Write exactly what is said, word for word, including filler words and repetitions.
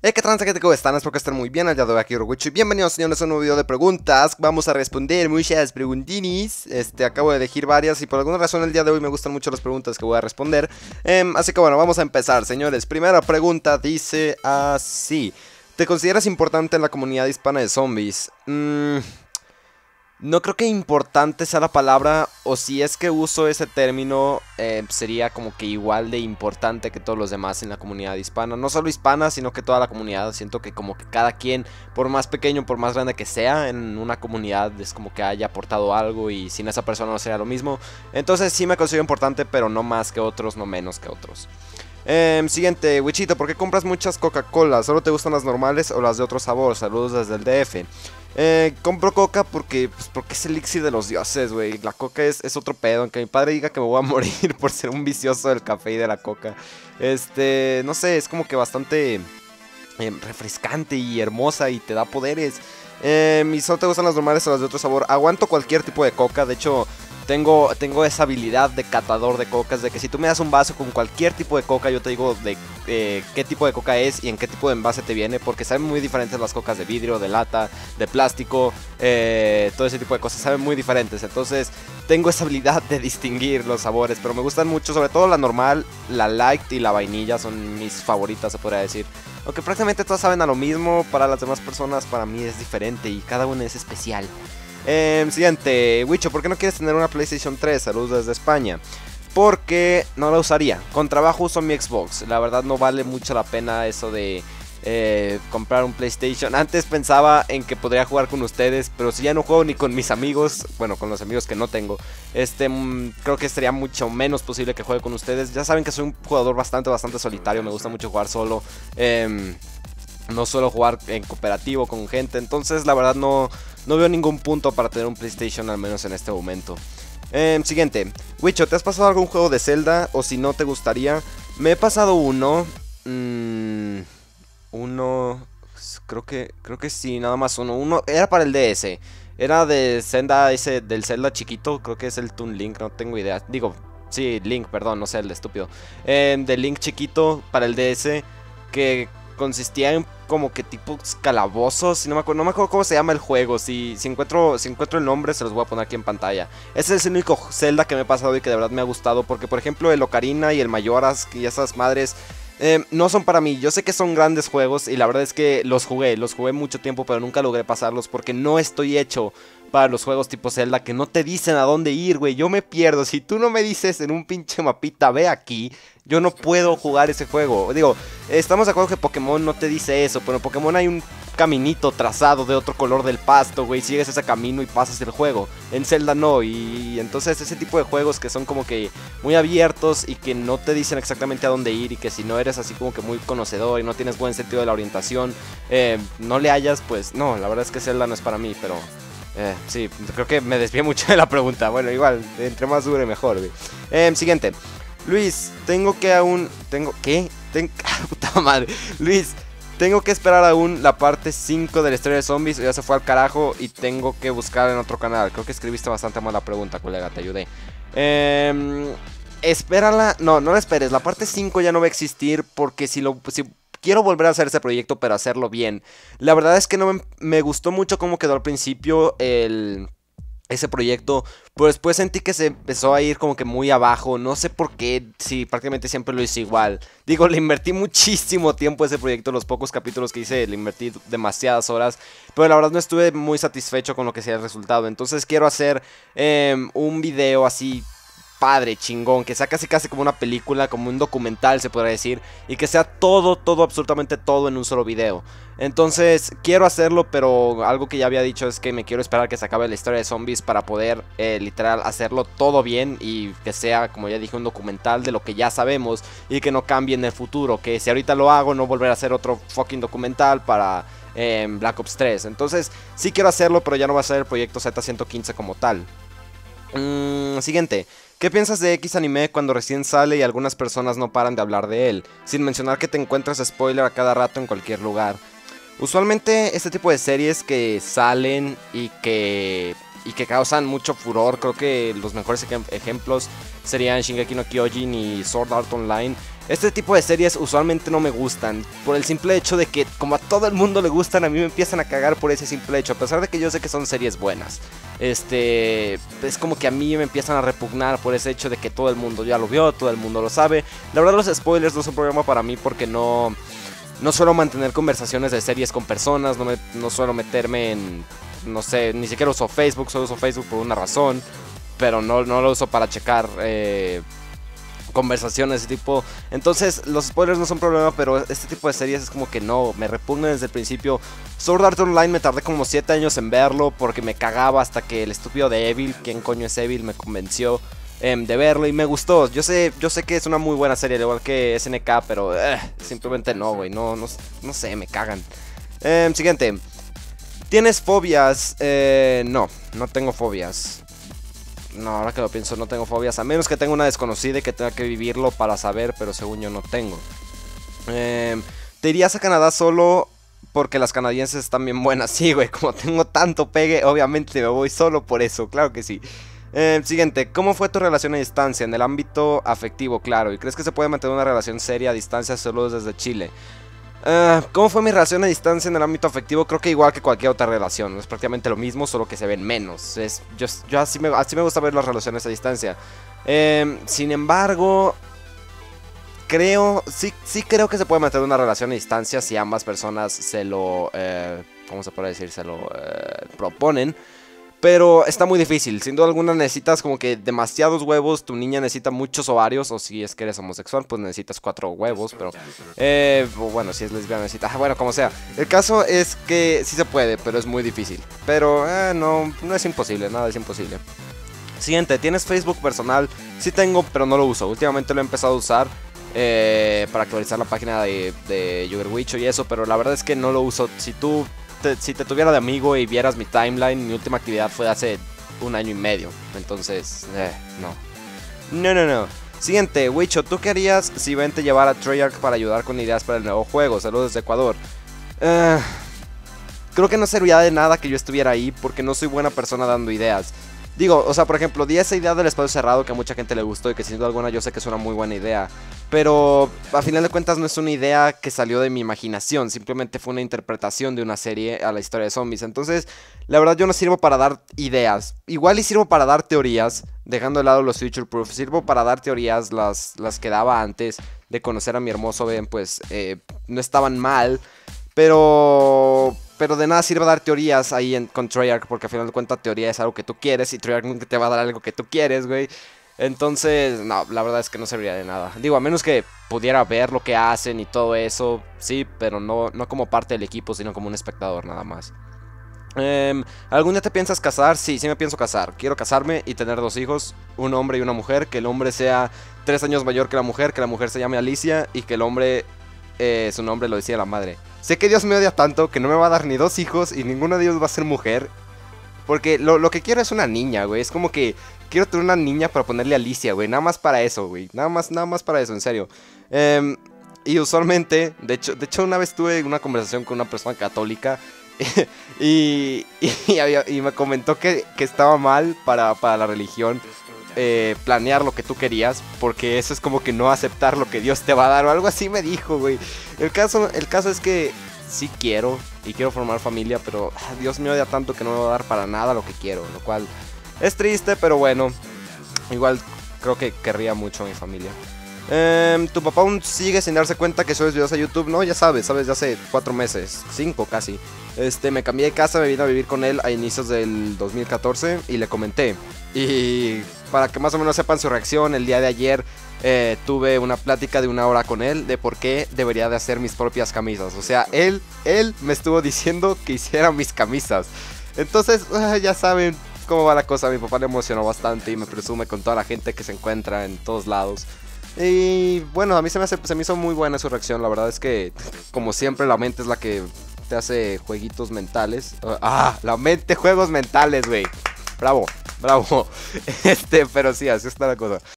Hey, ¿qué tranza, gente? ¿Cómo están? Espero que estén muy bien. El día de hoy aquí Rowicho y bienvenidos, señores, a un nuevo video de preguntas. Vamos a responder muchas preguntinis. Este, acabo de elegir varias y por alguna razón el día de hoy me gustan mucho las preguntas que voy a responder. eh, Así que bueno, vamos a empezar, señores. Primera pregunta dice así: ¿te consideras importante en la comunidad hispana de zombies? Mmm... No creo que importante sea la palabra, o si es que uso ese término, eh, sería como que igual de importante que todos los demás en la comunidad hispana. No solo hispana, sino que toda la comunidad. Siento que como que cada quien, por más pequeño, por más grande que sea, en una comunidad es como que haya aportado algo y sin esa persona no sería lo mismo. Entonces sí me considero importante, pero no más que otros, no menos que otros. Eh, siguiente, Wichito, ¿por qué compras muchas Coca-Cola? ¿Solo te gustan las normales o las de otro sabor? Saludos desde el D F. Eh, compro coca porque, pues, porque es el elixir de los dioses, güey. La coca es, es otro pedo. Aunque mi padre diga que me voy a morir por ser un vicioso del café y de la coca. Este, no sé, es como que bastante eh, refrescante y hermosa y te da poderes. Eh, ¿y solo te gustan las normales o las de otro sabor? Aguanto cualquier tipo de coca, de hecho... Tengo, tengo esa habilidad de catador de cocas, de que si tú me das un vaso con cualquier tipo de coca, yo te digo de eh, qué tipo de coca es y en qué tipo de envase te viene, porque saben muy diferentes las cocas de vidrio, de lata, de plástico, eh, todo ese tipo de cosas, saben muy diferentes. Entonces tengo esa habilidad de distinguir los sabores, pero me gustan mucho, sobre todo la normal, la light y la vainilla son mis favoritas, se podría decir. Aunque prácticamente todas saben a lo mismo, para las demás personas para mí es diferente y cada una es especial. Eh, siguiente, Wicho, ¿por qué no quieres tener una PlayStation tres? Saludos desde España. Porque no la usaría. Con trabajo uso mi Xbox. La verdad no vale mucho la pena eso de eh, comprar un PlayStation. Antes pensaba en que podría jugar con ustedes, pero si ya no juego ni con mis amigos, bueno, con los amigos que no tengo, este, mmm, creo que sería mucho menos posible que juegue con ustedes. Ya saben que soy un jugador bastante, bastante solitario. Me gusta mucho jugar solo. Eh, no suelo jugar en cooperativo con gente. Entonces la verdad no... No veo ningún punto para tener un PlayStation, al menos en este momento. Eh, siguiente. Wicho, ¿te has pasado algún juego de Zelda? O si no te gustaría. Me he pasado uno. Mmm, uno... Creo que, creo que sí, nada más uno. Uno era para el D S. Era de Zelda, ese del Zelda chiquito. Creo que es el Toon Link, no tengo idea. Digo, sí, Link, perdón, no sé, el de estúpido. Eh, de Link chiquito para el D S. Que consistía en como que tipo calabozos, no me acuerdo, no me acuerdo cómo se llama el juego. Si, si, encuentro, si encuentro el nombre se los voy a poner aquí en pantalla. Ese es el único Zelda que me he pasado y que de verdad me ha gustado, porque por ejemplo el Ocarina y el Majora's y esas madres eh, no son para mí. Yo sé que son grandes juegos y la verdad es que los jugué, los jugué mucho tiempo, pero nunca logré pasarlos porque no estoy hecho para los juegos tipo Zelda que no te dicen a dónde ir, güey. Yo me pierdo. Si tú no me dices en un pinche mapita, ve aquí, yo no puedo jugar ese juego. Digo, estamos de acuerdo que Pokémon no te dice eso, pero en Pokémon hay un caminito trazado de otro color del pasto, güey. Sigues ese camino y pasas el juego. En Zelda no. Y entonces ese tipo de juegos que son como que muy abiertos y que no te dicen exactamente a dónde ir, y que si no eres así como que muy conocedor y no tienes buen sentido de la orientación, eh, no le hallas, pues no, la verdad es que Zelda no es para mí, pero... Eh, sí, creo que me desvié mucho de la pregunta. Bueno, igual, entre más dure mejor, güey. Eh, siguiente. Luis, tengo que aún... Tengo... ¿Qué? Ten... Puta madre. Luis, tengo que esperar aún la parte cinco de la historia de zombies. Ya se fue al carajo y tengo que buscar en otro canal. Creo que escribiste bastante mal la pregunta, colega, te ayudé. Eh... Espérala. No, no la esperes. La parte cinco ya no va a existir porque si lo... Si... Quiero volver a hacer ese proyecto, pero hacerlo bien. La verdad es que no me, me gustó mucho cómo quedó al principio el, ese proyecto, pero después sentí que se empezó a ir como que muy abajo. No sé por qué, sí, prácticamente siempre lo hice igual. Digo, le invertí muchísimo tiempo a ese proyecto. Los pocos capítulos que hice, le invertí demasiadas horas, pero la verdad no estuve muy satisfecho con lo que sea el resultado. Entonces quiero hacer eh, un video así... padre, chingón, que sea casi casi como una película, como un documental se podría decir, y que sea todo, todo, absolutamente todo en un solo video. Entonces quiero hacerlo, pero algo que ya había dicho es que me quiero esperar que se acabe la historia de zombies para poder eh, literal hacerlo todo bien y que sea, como ya dije, un documental de lo que ya sabemos y que no cambie en el futuro, que si ahorita lo hago no volver a hacer otro fucking documental para eh, Black Ops tres. Entonces sí quiero hacerlo, pero ya no va a ser el proyecto Z ciento quince como tal. Mm, siguiente. ¿Qué piensas de X anime cuando recién sale y algunas personas no paran de hablar de él? Sin mencionar que te encuentras spoiler a cada rato en cualquier lugar. Usualmente este tipo de series que salen y que, y que causan mucho furor, creo que los mejores ejemplos serían Shingeki no Kyojin y Sword Art Online. Este tipo de series usualmente no me gustan, por el simple hecho de que como a todo el mundo le gustan, a mí me empiezan a cagar por ese simple hecho, a pesar de que yo sé que son series buenas. Este, es como que a mí me empiezan a repugnar por ese hecho de que todo el mundo ya lo vio, todo el mundo lo sabe. La verdad los spoilers no son un problema para mí porque no, no suelo mantener conversaciones de series con personas, no, me, no suelo meterme en, no sé, ni siquiera uso Facebook, solo uso Facebook por una razón, pero no, no lo uso para checar eh, conversaciones de ese tipo. Entonces los spoilers no son problema, pero este tipo de series es como que no, me repugna desde el principio. Sword Art Online me tardé como siete años en verlo porque me cagaba hasta que el estúpido de Evil, ¿quién coño es Evil?, me convenció eh, de verlo y me gustó. Yo sé, yo sé que es una muy buena serie, al igual que S N K, pero eh, simplemente no, güey, no, no, no sé, me cagan. Eh, siguiente. ¿Tienes fobias? Eh, no, no tengo fobias. No, ahora que lo pienso, no tengo fobias. A menos que tenga una desconocida y que tenga que vivirlo para saber, pero según yo no tengo. Eh, ¿Te irías a Canadá solo porque las canadienses están bien buenas? Sí, güey, como tengo tanto pegue, obviamente me voy solo por eso, claro que sí. Eh, siguiente, ¿cómo fue tu relación a distancia? En el ámbito afectivo, claro. ¿Y crees que se puede mantener una relación seria a distancia solo desde Chile? Uh, ¿Cómo fue mi relación a distancia en el ámbito afectivo? Creo que igual que cualquier otra relación. Es prácticamente lo mismo, solo que se ven menos. Es, yo yo así, me, así me gusta ver las relaciones a distancia. Eh, sin embargo, creo, sí, sí creo que se puede mantener una relación a distancia si ambas personas se lo, eh, ¿cómo se puede decir? Se lo eh, proponen. Pero está muy difícil, sin duda alguna necesitas como que demasiados huevos, tu niña necesita muchos ovarios, o si es que eres homosexual, pues necesitas cuatro huevos, pero... Eh, bueno, si es lesbiana necesita... Ah, bueno, como sea. El caso es que sí se puede, pero es muy difícil. Pero, eh, no, no es imposible, nada es imposible. Siguiente, ¿tienes Facebook personal? Sí tengo, pero no lo uso. Últimamente lo he empezado a usar eh, para actualizar la página de, de Yugerwicho y eso, pero la verdad es que no lo uso. Si tú... Te, si te tuviera de amigo y vieras mi timeline, mi última actividad fue hace un año y medio. Entonces, eh, no. No, no, no. Siguiente, Wicho, ¿tú qué harías si Ben te llevara a Treyarch para ayudar con ideas para el nuevo juego? Saludos desde Ecuador. Uh, creo que no serviría de nada que yo estuviera ahí porque no soy buena persona dando ideas. Digo, o sea, por ejemplo, di esa idea del espacio cerrado que a mucha gente le gustó y que sin duda alguna yo sé que es una muy buena idea. Pero a final de cuentas no es una idea que salió de mi imaginación, simplemente fue una interpretación de una serie a la historia de zombies. Entonces, la verdad yo no sirvo para dar ideas. Igual y sirvo para dar teorías, dejando de lado los future proof. Sirvo para dar teorías, las, las que daba antes de conocer a mi hermoso Ben, pues eh, no estaban mal. Pero... Pero de nada sirve dar teorías ahí en, con Treyarch, porque al final de cuentas teoría es algo que tú quieres y Treyarch nunca te va a dar algo que tú quieres, güey. Entonces, no, la verdad es que no serviría de nada. Digo, a menos que pudiera ver lo que hacen y todo eso, sí, pero no, no como parte del equipo, sino como un espectador nada más. Eh, ¿Algún día te piensas casar? Sí, sí me pienso casar. Quiero casarme y tener dos hijos, un hombre y una mujer. Que el hombre sea tres años mayor que la mujer, que la mujer se llame Alicia y que el hombre, eh, su nombre lo decía la madre. Sé que Dios me odia tanto que no me va a dar ni dos hijos y ninguno de ellos va a ser mujer. Porque lo, lo que quiero es una niña, güey. Es como que quiero tener una niña para ponerle Alicia, güey. Nada más para eso, güey. Nada más, nada más para eso, en serio. Eh, y usualmente, de hecho, de hecho una vez tuve una conversación con una persona católica y, y, y, había, y me comentó que, que estaba mal para, para la religión eh, planear lo que tú querías, porque eso es como que no aceptar lo que Dios te va a dar o algo así me dijo, güey. El caso, el caso es que sí quiero y quiero formar familia, pero ah, Dios me odia tanto que no me va a dar para nada lo que quiero, lo cual es triste, pero bueno, igual creo que querría mucho a mi familia. Eh, tu papá aún sigue sin darse cuenta que subes videos a YouTube, ¿no? Ya sabes, sabes, ya hace cuatro meses, cinco casi. Este, me cambié de casa, me vine a vivir con él a inicios del dos mil catorce y le comenté. Y para que más o menos sepan su reacción, el día de ayer eh, tuve una plática de una hora con él de por qué debería de hacer mis propias camisas. O sea, él, él me estuvo diciendo que hiciera mis camisas. Entonces, uh, ya saben cómo va la cosa. Mi papá le emocionó bastante y me presume con toda la gente que se encuentra en todos lados. Y bueno, a mí se me, hace, se me hizo muy buena su reacción. La verdad es que, como siempre, la mente es la que te hace jueguitos mentales. Ah, la mente, juegos mentales, güey. Bravo, bravo. Este, pero sí, así está la cosa.